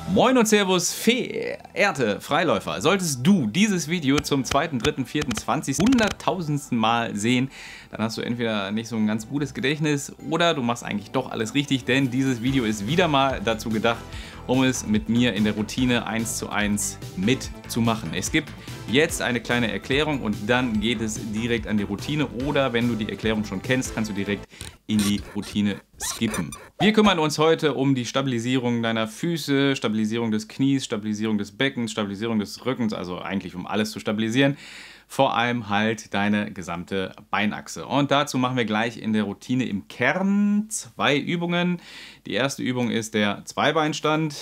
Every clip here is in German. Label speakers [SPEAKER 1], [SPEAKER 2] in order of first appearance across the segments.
[SPEAKER 1] Moin und Servus, verehrte Freiläufer. Solltest du dieses Video zum 2., 3., 4., 20., 100.000. Mal sehen, dann hast du entweder nicht so ein ganz gutes Gedächtnis oder du machst eigentlich doch alles richtig, denn dieses Video ist wieder mal dazu gedacht, um es mit mir in der Routine 1:1 mitzumachen. Es gibt jetzt eine kleine Erklärung und dann geht es direkt an die Routine, oder wenn du die Erklärung schon kennst, kannst du direkt in die Routine skippen. Wir kümmern uns heute um die Stabilisierung deiner Füße, Stabilisierung des Knies, Stabilisierung des Beckens, Stabilisierung des Rückens, also eigentlich um alles zu stabilisieren. Vor allem halt deine gesamte Beinachse. Und dazu machen wir gleich in der Routine im Kern 2 Übungen. Die erste Übung ist der Zweibeinstand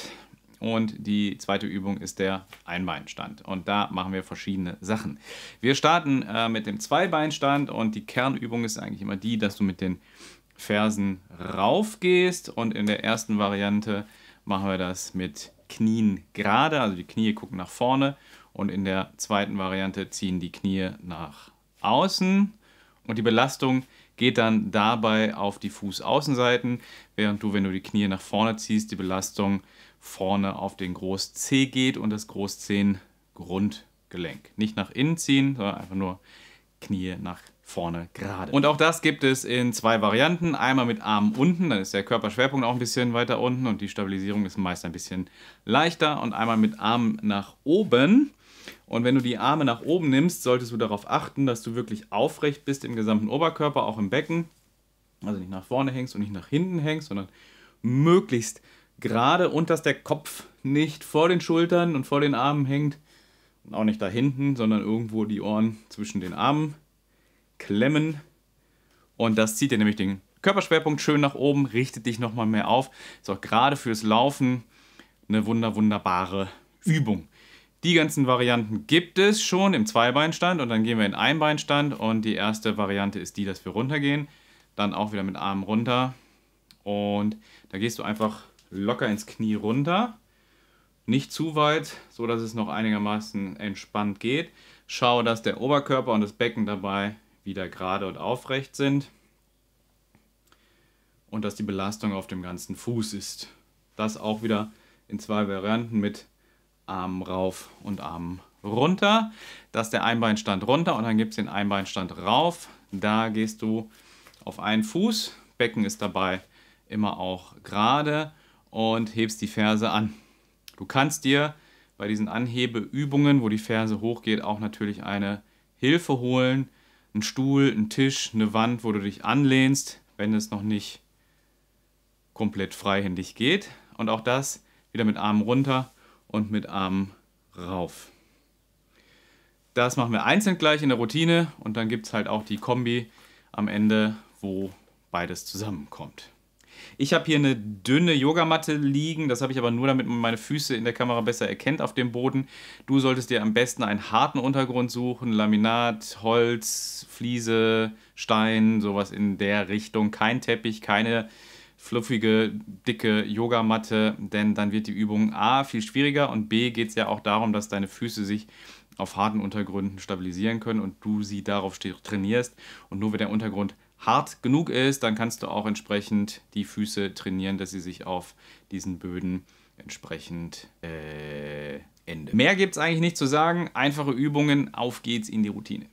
[SPEAKER 1] und die zweite Übung ist der Einbeinstand. Und da machen wir verschiedene Sachen. Wir starten mit dem Zweibeinstand und die Kernübung ist eigentlich immer die, dass du mit den Fersen rauf gehst, und in der ersten Variante machen wir das mit Knien gerade, also die Knie gucken nach vorne, und in der zweiten Variante ziehen die Knie nach außen und die Belastung geht dann dabei auf die Fußaußenseiten, während du, wenn du die Knie nach vorne ziehst, die Belastung vorne auf den Groß-C geht und das Groß-Zehen-Grundgelenk. Nicht nach innen ziehen, sondern einfach nur Knie nach vorne gerade. Und auch das gibt es in 2 Varianten. Einmal mit Armen unten, dann ist der Körperschwerpunkt auch ein bisschen weiter unten und die Stabilisierung ist meist ein bisschen leichter. Und einmal mit Armen nach oben. Und wenn du die Arme nach oben nimmst, solltest du darauf achten, dass du wirklich aufrecht bist im gesamten Oberkörper, auch im Becken. Also nicht nach vorne hängst und nicht nach hinten hängst, sondern möglichst gerade, und dass der Kopf nicht vor den Schultern und vor den Armen hängt. Und auch nicht da hinten, sondern irgendwo die Ohren zwischen den Armen klemmen. Und das zieht dir nämlich den Körperschwerpunkt schön nach oben, richtet dich nochmal mehr auf. Ist auch gerade fürs Laufen eine wunderbare Übung. Die ganzen Varianten gibt es schon im Zweibeinstand und dann gehen wir in Einbeinstand. Und die erste Variante ist die, dass wir runtergehen. Dann auch wieder mit Armen runter. Und da gehst du einfach locker ins Knie runter. Nicht zu weit, so dass es noch einigermaßen entspannt geht. Schau, dass der Oberkörper und das Becken dabei wieder gerade und aufrecht sind. Und dass die Belastung auf dem ganzen Fuß ist. Das auch wieder in 2 Varianten mit Armen rauf und Armen runter. Das ist der Einbeinstand runter und dann gibt es den Einbeinstand rauf. Da gehst du auf einen Fuß, Becken ist dabei immer auch gerade und hebst die Ferse an. Du kannst dir bei diesen Anhebeübungen, wo die Ferse hochgeht, auch natürlich eine Hilfe holen. Einen Stuhl, einen Tisch, eine Wand, wo du dich anlehnst, wenn es noch nicht komplett freihändig geht. Und auch das wieder mit Armen runter und mit Armen rauf. Das machen wir einzeln gleich in der Routine und dann gibt es halt auch die Kombi am Ende, wo beides zusammenkommt. Ich habe hier eine dünne Yogamatte liegen, das habe ich aber nur, damit man meine Füße in der Kamera besser erkennt auf dem Boden. Du solltest dir am besten einen harten Untergrund suchen, Laminat, Holz, Fliese, Stein, sowas in der Richtung. Kein Teppich, keine fluffige, dicke Yogamatte, denn dann wird die Übung A viel schwieriger und B geht es ja auch darum, dass deine Füße sich auf harten Untergründen stabilisieren können und du sie darauf trainierst. Und nur wenn der Untergrund hart genug ist, dann kannst du auch entsprechend die Füße trainieren, dass sie sich auf diesen Böden entsprechend enden. Mehr gibt es eigentlich nicht zu sagen. Einfache Übungen, auf geht's in die Routine.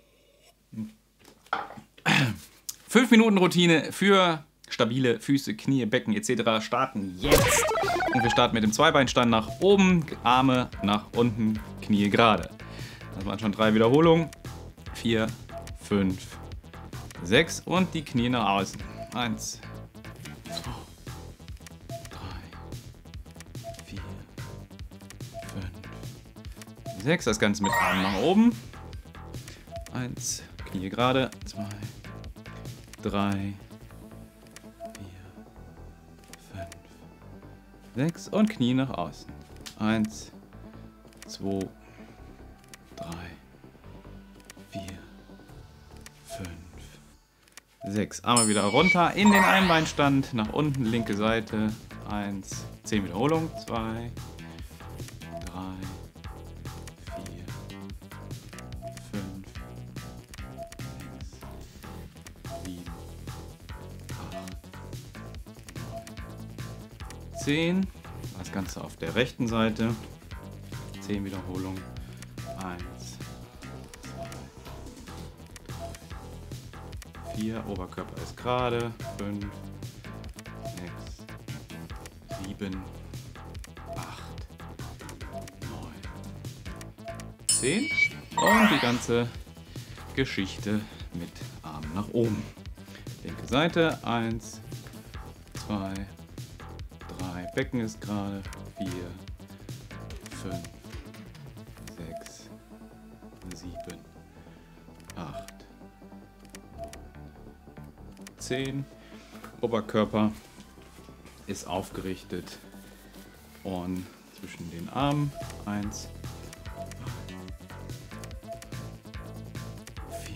[SPEAKER 1] 5 Minuten Routine für stabile Füße, Knie, Becken etc. starten jetzt. Und wir starten mit dem Zweibeinstand nach oben, Arme nach unten, Knie gerade. Das waren schon 3 Wiederholungen. 4, 5, 6 und die Knie nach außen. 1, 2, 3, 4, 5, 6. Das Ganze mit Armen nach oben. 1, Knie gerade. 2, 3, 4, 5, 6 und Knie nach außen. 1, 2, 3, 4, 5, 6. Arme wieder runter in den Einbeinstand, nach unten, linke Seite. 1, 10 Wiederholungen. 2, 3, 4, 5, 6, 7, 8, 9, 10. Das Ganze auf der rechten Seite. 10 Wiederholungen. 1, 2, 3, 4. Oberkörper ist gerade. 5, 6, 7, 8, 9, 10. Und die ganze Geschichte mit Armen nach oben. Linke Seite. 1, 2, 3. Becken ist gerade. 4, 5, 6, 7, 8, 10. Oberkörper ist aufgerichtet und zwischen den Armen 1, 4,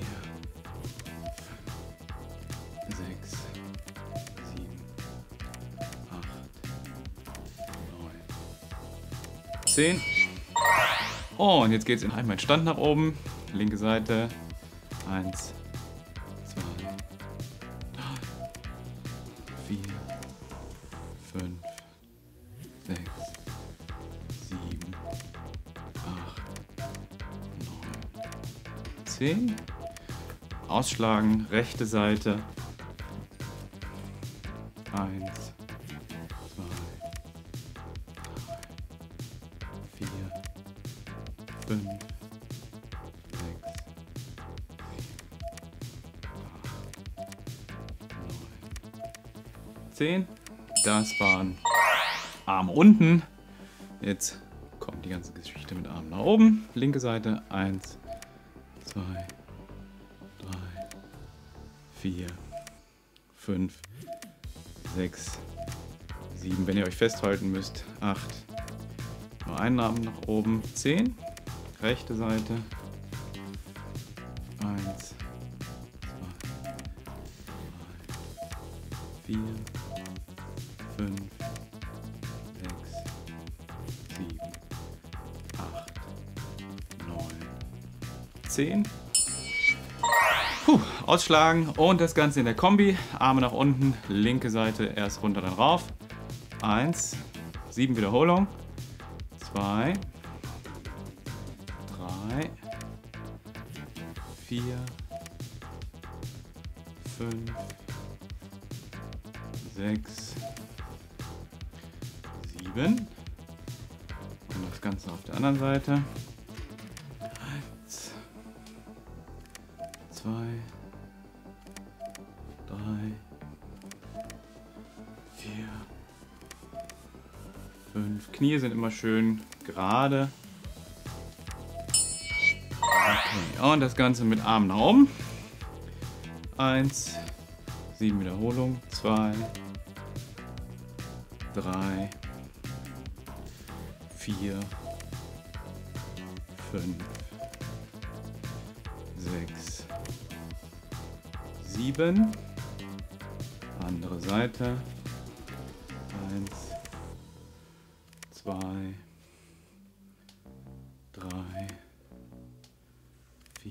[SPEAKER 1] 5, 6, 7, 8, 9, 10. Und jetzt geht es in einen Stand nach oben. Linke Seite. 1, 2, 3, 4, 5, 6, 7, 8, 9, 10. Ausschlagen. Rechte Seite. 1, 2, 4, 5, 6, 10. Das waren Arme unten. Jetzt kommt die ganze Geschichte mit Armen nach oben. Linke Seite. 1, 2, 3, 4, 5, 6, 7. Wenn ihr euch festhalten müsst. 8. Nur einen Arm nach oben. 10. Rechte Seite. 1, 2, 3, 4, 5, 6, 7, 8, 9, 10. Ausschlagen und das Ganze in der Kombi. Arme nach unten, linke Seite erst runter, dann rauf. 1, 7 Wiederholungen. 2, 3, 4, 5, 6, 7. Und das Ganze auf der anderen Seite. 1, 2, 3, 4, 5. Knie sind immer schön gerade. Okay. Und das Ganze mit Armen nach oben. 1, 7 Wiederholungen. 2, 3, 4, 5, 6, 7. Andere Seite. 1, 2, 3, 4,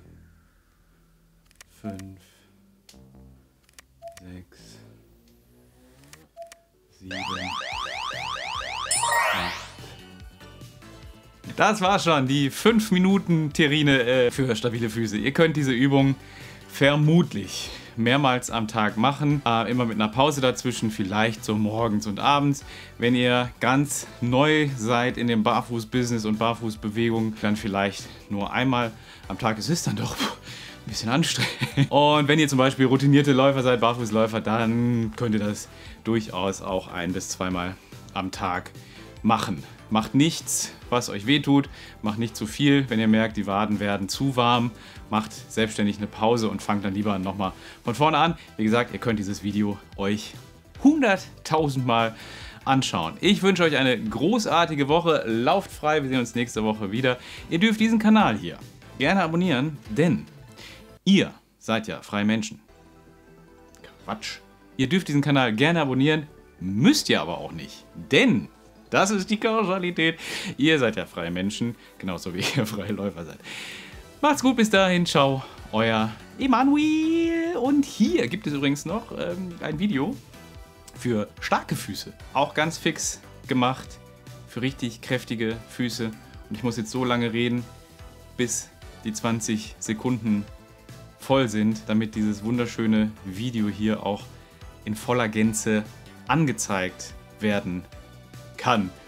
[SPEAKER 1] 5, 6, 7, 8. Das war schon die 5 Minuten Terrine für stabile Füße. Ihr könnt diese Übung vermutlich mehrmals am Tag machen, immer mit einer Pause dazwischen, vielleicht so morgens und abends. Wenn ihr ganz neu seid in dem Barfuß-Business und Barfußbewegung, dann vielleicht nur einmal am Tag. Es ist dann doch ein bisschen anstrengend. Und wenn ihr zum Beispiel routinierte Läufer seid, Barfußläufer, dann könnt ihr das durchaus auch 1- bis 2-mal am Tag machen. Macht nichts, was euch wehtut, macht nicht zu viel. Wenn ihr merkt, die Waden werden zu warm, macht selbstständig eine Pause und fangt dann lieber nochmal von vorne an. Wie gesagt, ihr könnt dieses Video euch 100.000 Mal anschauen. Ich wünsche euch eine großartige Woche. Lauft frei, wir sehen uns nächste Woche wieder. Ihr dürft diesen Kanal hier gerne abonnieren, denn ihr seid ja freie Menschen. Quatsch. Ihr dürft diesen Kanal gerne abonnieren, müsst ihr aber auch nicht, denn das ist die Kausalität. Ihr seid ja freie Menschen, genauso wie ihr freie Läufer seid. Macht's gut, bis dahin. Ciao, euer Emanuel. Und hier gibt es übrigens noch ein Video für starke Füße. Auch ganz fix, gemacht für richtig kräftige Füße. Und ich muss jetzt so lange reden, bis die 20 Sekunden voll sind, damit dieses wunderschöne Video hier auch in voller Gänze angezeigt werden kann.